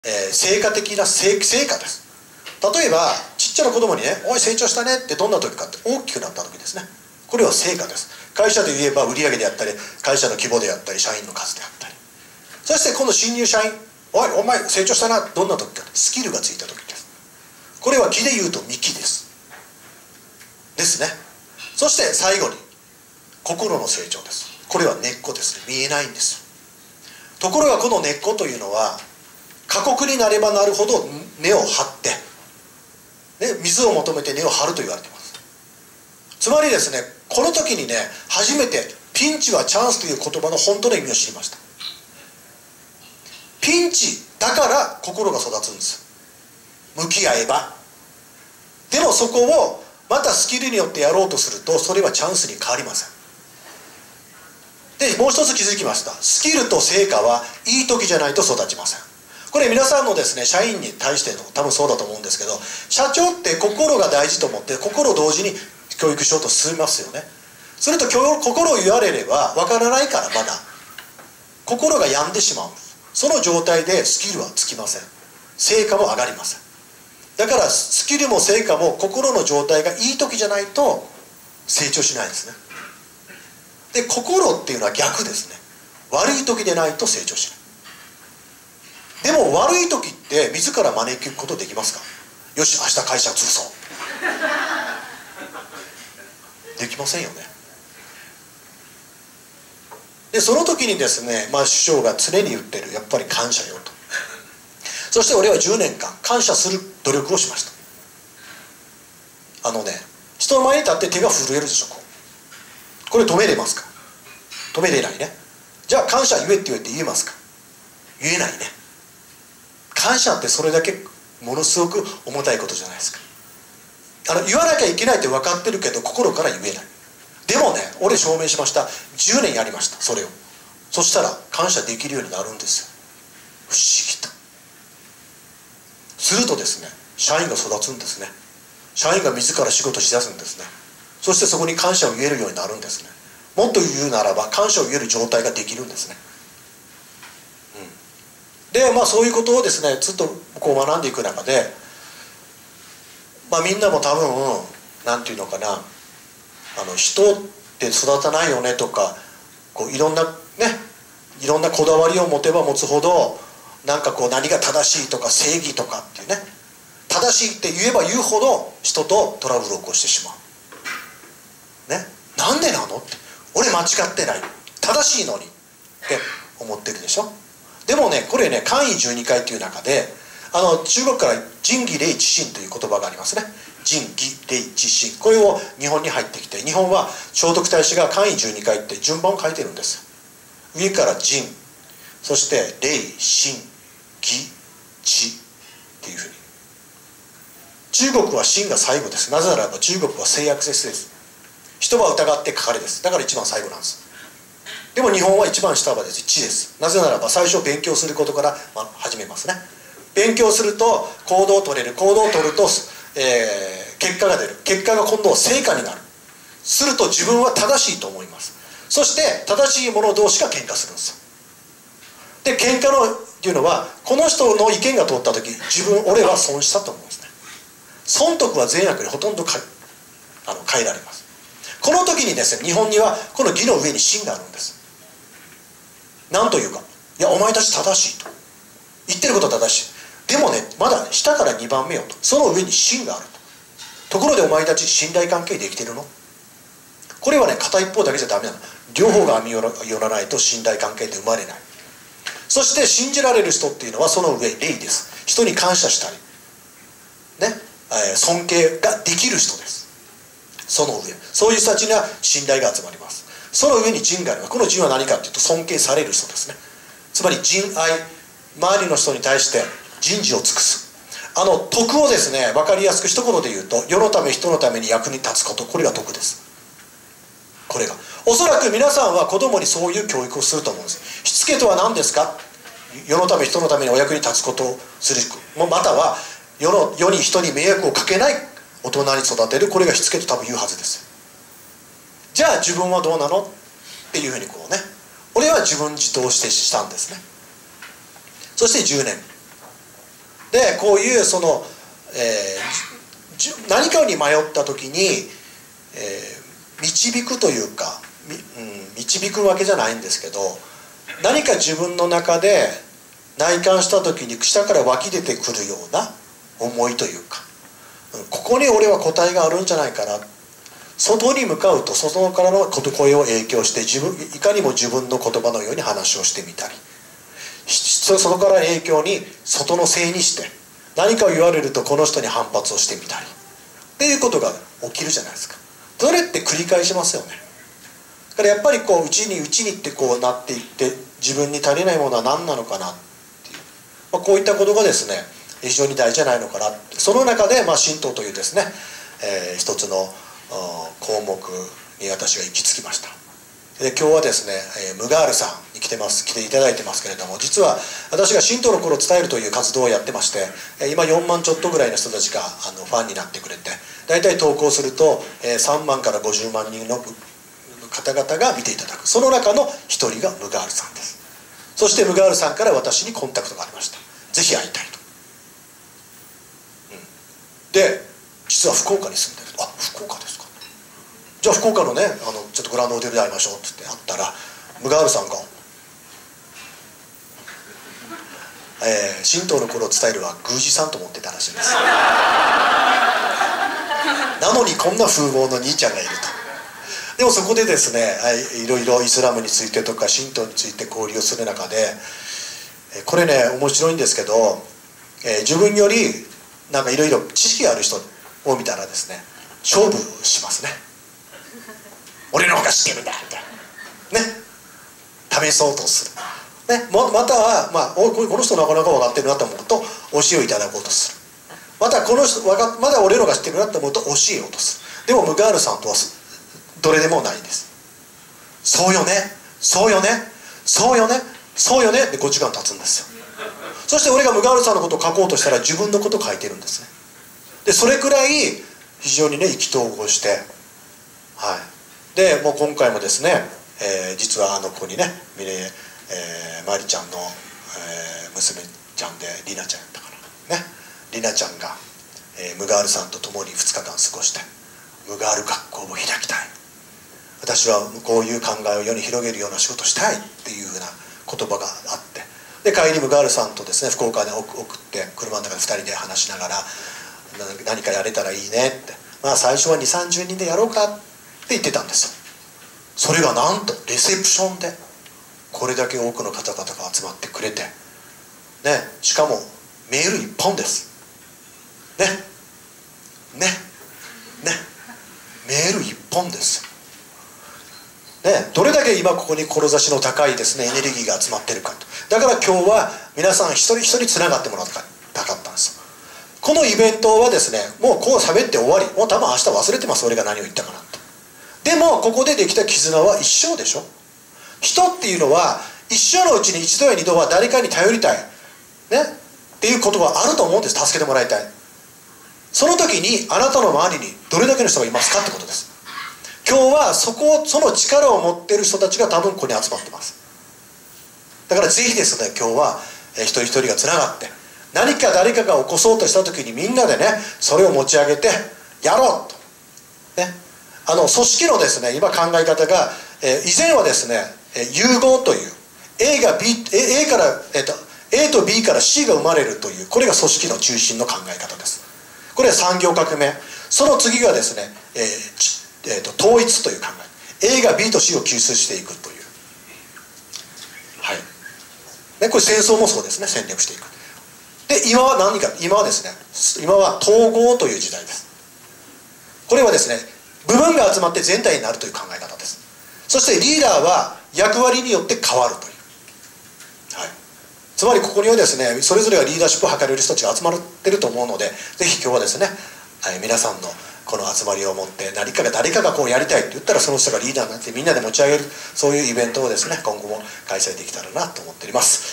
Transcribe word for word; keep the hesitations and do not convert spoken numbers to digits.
えー、成果的な成成果です。例えばちっちゃな子供にね「おい成長したね」ってどんな時かって大きくなった時ですね。これは成果です。会社で言えば売上であったり会社の規模であったり社員の数であったり、そして今度新入社員「おいお前成長したな」どんな時かスキルがついた時です。これは木で言うと幹ですですね。そして最後に心の成長です。これは根っこですね。見えないんです。ところがこの根っこというのは過酷になればなるほど根を張って、ね、水を求めて根を張ると言われています。つまりですね、この時にね初めてピンチはチャンスという言葉の本当の意味を知りました。ピンチだから心が育つんです。向き合えば。でもそこをまたスキルによってやろうとするとそれはチャンスに変わりません。でもう一つ気づきました。スキルと成果はいい時じゃないと育ちません。これ皆さんのですね社員に対しての多分そうだと思うんですけど、社長って心が大事と思って心を同時に教育しようと進みますよね。それと心を言われればわからないからまだ心が病んでしまう。その状態でスキルはつきません。成果も上がりません。だからスキルも成果も心の状態がいい時じゃないと成長しないですね。で心っていうのは逆ですね。悪い時でないと成長しない。でも悪い時って自ら招くことできますか？よし明日会社潰そうできませんよね。でその時にですね、まあ、首相が常に言ってるやっぱり感謝よと。そして俺はじゅうねんかん感謝する努力をしました。あのね人の前に立って手が震えるでしょ。これ止めれますか？止めれないね。じゃあ感謝言えって言えって言えますか？言えないね。感謝ってそれだけものすごく重たいことじゃないですか。あの言わなきゃいけないって分かってるけど心から言えない。でもね俺証明しました。じゅうねんやりましたそれを。そしたら感謝できるようになるんですよ。不思議とするとですね社員が育つんですね。社員が自ら仕事しだすんですね。そしてそこに感謝を言えるようになるんですね。もっと言うならば感謝を言える状態ができるんですね。でまあそういうことをですねずっとこう学んでいく中で、まあ、みんなも多分なんていうのかな、あの人って育たないよねとかこういろんなねいろんなこだわりを持てば持つほどなんかこう何が正しいとか正義とかっていうね、正しいって言えば言うほど人とトラブルを起こしてしまう。ね、なんでなのって俺間違ってない正しいのにって思ってるでしょ。でもねこれね簡易じゅうにかいっていう中であの中国から仁義礼智信という言葉がありますね。仁義礼智信、これを日本に入ってきて日本は聖徳太子が簡易じゅうにかいって順番を書いてるんです。上から仁、そして礼信義智っていうふうに。中国は信が最後です。なぜならば中国は性悪説です。人は疑って書かれです。だから一番最後なんです。でも日本は一番下はです知です。なぜならば最初勉強することから始めますね。勉強すると行動を取れる。行動を取ると、えー、結果が出る。結果が今度は成果になる。すると自分は正しいと思います。そして正しい者同士が喧嘩するんですよ。で喧嘩のっていうのはこの人の意見が通った時自分俺は損したと思うんですね。損得は善悪にほとんどかあの変えられます。この時にですね日本にはこの義の上に信があるんです。何というか、いやお前たち正しいと言ってることは正しい。でもねまだ下からにばんめよと、その上に信があると。ところでお前たち信頼関係できてるの？これはね片一方だけじゃダメなの。両方が網寄らないと信頼関係って生まれない。そして信じられる人っていうのはその上礼です。人に感謝したりね、えー、尊敬ができる人です。その上そういう人たちには信頼が集まります。その上に仁があります。この仁は何かというと尊敬される人ですね。つまり仁愛、周りの人に対して仁慈を尽くす。あの徳をですね分かりやすく一言で言うと世のため人のために役に立つこと、これが徳です。これがおそらく皆さんは子供にそういう教育をすると思うんです。しつけとは何ですか？世のため人のためにお役に立つことをする、または世の世に人に迷惑をかけない大人に育てる、これがしつけと多分言うはずです。じゃあ自分はどうなのっていうふうにこうね俺は自問自答してしたんですね。そしてじゅうねんでこういうその、えー、何かに迷った時に、えー、導くというか、うん、導くわけじゃないんですけど、何か自分の中で内観した時に下から湧き出てくるような思いというか、ここに俺は答えがあるんじゃないかな。外に向かうと外からの声を影響して自分いかにも自分の言葉のように話をしてみたり、外から影響に外のせいにして何かを言われるとこの人に反発をしてみたりっていうことが起きるじゃないですか。それって繰り返しますよね。だからやっぱりこう内に内にってこうなっていって、自分に足りないものは何なのかなっていう、まあ、こういったことがですね非常に大事じゃないのかな。その中で、まあ、神道というですね、えー、一つの項目に私が行き着きました。で今日はですね、えー、ムガールさんに来てます来ていただいてますけれども、実は私が神道の心を伝えるという活動をやってまして、今よんまんちょっとぐらいの人たちがあのファンになってくれて、大体投稿すると、えー、さんまんからごじゅうまんにんの方々が見ていただく。その中の一人がムガールさんです。そしてムガールさんから私にコンタクトがありました。ぜひ会いたいと、うん、で実は福岡に住んでると。あ、福岡ですか。じゃあ福岡のね、あのちょっとグランドホテルで会いましょうって言って会ったら、ムガールさんが「えー、神道の心を伝えるは宮司さんと思ってたらしいんですなのにこんな風貌の兄ちゃんがいると。でもそこでですね、いろいろイスラムについてとか神道について交流をする中で、これね面白いんですけど、えー、自分よりなんかいろいろ知識ある人を見たらですね、勝負しますね。俺の方が知ってるんだみたいなね、試そうとする、ね、または、まあ、おこの人なかなか分かってるなと思うと教えをいただこうとする。またこの人わかまだ俺のが知ってるなと思うと教えようとする。でもムガールさんとはどれでもないんです。そうよね、そうよね、そうよね、そうよねでごじかん経つんですよ。そして俺がムガールさんのことを書こうとしたら自分のことを書いてるんですね。でそれくらい非常にね意気投合して、はい、でもう今回もですね、えー、実はあの子にねミレ、えー、マリちゃんの、えー、娘ちゃんでリナちゃんやったかなね、リナちゃんが、えー、ムガールさんと共にふつかかん過ごして、ムガール学校を開きたい、私はこういう考えを世に広げるような仕事をしたいっていうふうな言葉があって、で帰りムガールさんとですね福岡で送って車の中でふたりで話しながら何かやれたらいいねって、まあ最初はにじゅうさんじゅうにんでやろうかって言ってたんですよ。それがなんとレセプションでこれだけ多くの方々が集まってくれて、ね、しかもメール一本ですねねねメール一本ですよ、ね、どれだけ今ここに志の高いですねエネルギーが集まってるかと。だから今日は皆さん一人一人つながってもらいたかったんですよ。このイベントはですねもうこう喋って終わり、もう多分明日忘れてます、俺が何を言ったかなって。でもここでできた絆は一生でしょ。人っていうのは一生のうちに一度や二度は誰かに頼りたいねっていうことがあると思うんです。助けてもらいたい。その時にあなたの周りにどれだけの人がいますかってことです。今日はそこその力を持っている人たちが多分ここに集まってます。だからぜひですね今日は一人一人がつながって、何か誰かが起こそうとした時にみんなでねそれを持ち上げてやろうとね。あの組織のですね今考え方が、えー、以前はですね、えー、融合という A が B A, A から、えー、と A と B から C が生まれるという、これが組織の中心の考え方です。これは産業革命。その次がですね、えーえー、と統一という考え、 A が B と C を救出していくという、はいね、これ戦争もそうですね、戦略していく。で今は何か、今はですね今は統合という時代です。これはですね部分が集まって全体になるという考え方です。そしてリーダーは役割によって変わるという、はい、つまりここにはですねそれぞれがリーダーシップを図れる人たちが集まってると思うので、ぜひ今日はですね、はい、皆さんのこの集まりを持って何かが誰かがこうやりたいって言ったらその人がリーダーになってみんなで持ち上げる、そういうイベントをですね今後も開催できたらなと思っております。